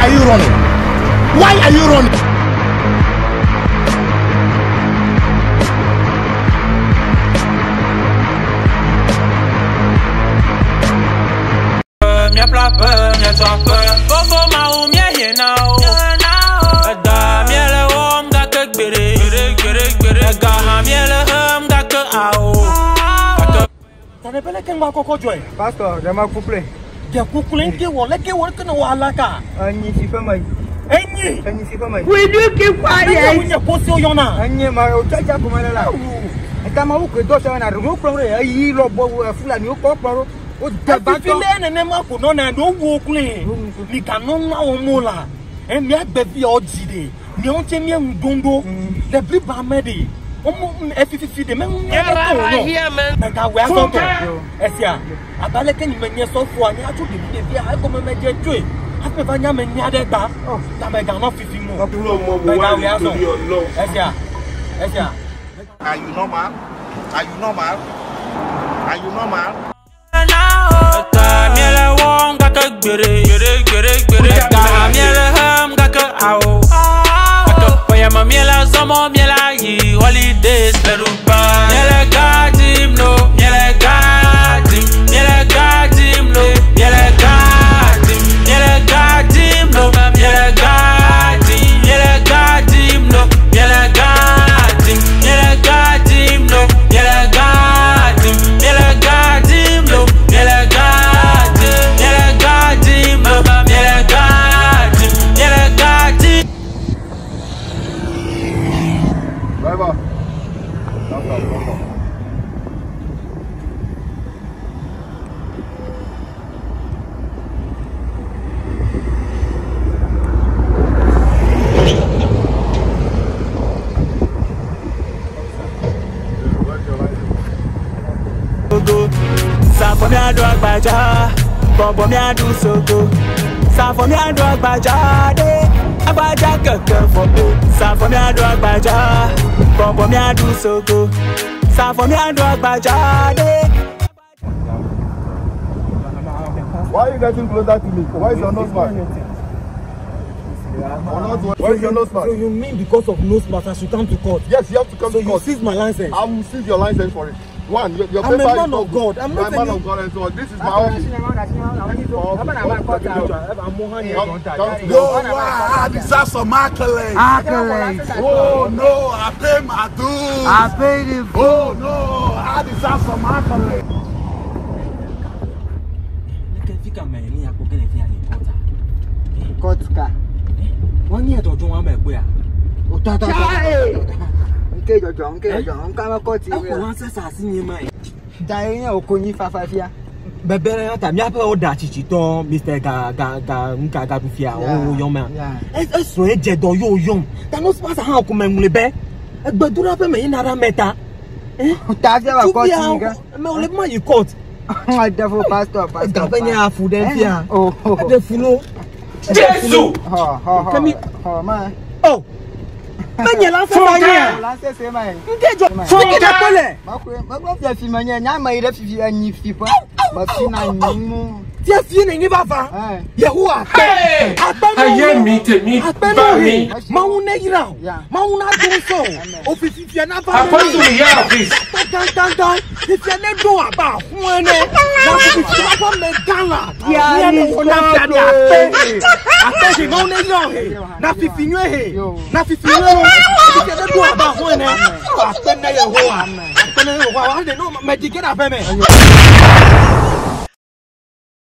are you running? Why are you running? Pastor, je m'en couple. Tu as couplé que vous l'avez que vous avez là. Agni si pas mal. Agni si pas mal. We do keep quiet. Vous n'avez pas si on a. Agni ma o chacha pour mal là. Eta ma que do ça na ro pro re yi lo bo fula ni o ko pro. O da ba to. File na ma ko no na do wo kule. Ni kanon na o mo la. E mi agbe fi o jide. Mi on che mi ngondo. Le plus ba mede. Fifi de même. Naga we aso to. Esia. Abale ke ni menye so fu ani atu de bi a ko me je tue. Ape ba nya me nya de gba. Ta me ga no fifi mo. Naga we aso. Esia. Are you normal? Are you normal? Are you normal? Holidays, Sa for me a do agbaja, bombo me a do sogo. Sa for me a do agbaja, de agbaja keke for me. Sa for me a do agbaja, bombo me a do sogo. Sa for me a do agbaja, de. Why are you getting closer to me? Why is your nose back? Why is your nose back? So you mean because of nose matter I should come to court? Yes, you have to come to court. So you seize my license? I will seize your license for it. One, your I'm paper a man is of God. I'm not a man of God, and so this is my office. Yo, I deserve some accolades. Oh no, I pay my dues. I paid him. Oh no, I deserve some accolades. Kotka. 1 year to join me boy. O ta. Nke jojo, nka ma koti. Ko wan se sa si yin mai. Da yin o ko ni fafafia. Bebere ya ta mi ape order chichi to Mr. Ga dufia o yon man. E so e je do yo yon. Ta no pass ha ko memule be. E gbadura pe me yin ara meta. Ta fi wa koti nga. Me o le ma yi court. I devil pastor. Ga be ni afu den fia. Oh. De funo. Jesus! Ha, man. Oh! Manye la fo manye. La se se man. Nkejo. Fo ke da pole. Ma ko fi fi manye, nya ma ire fi anyi fi pa. Ba fi na nyimu. Ti fi ni ba fa. Yehowa. Aye mi temi ba mi. Ma un ne ira. Ma un adun so. O fi fi na ba. According to the year of this. Dan. Fi ne do aba hun ene. Na fi fi ba me gala. Ya ni na fi ade ape. Ape no ne yo he. Na fi fi nwe he. Na fi fi nwe. Fi ne do aba hun ene. Ape na Yehowa. Ape na Yehowa. Wa de no me dikira ape me.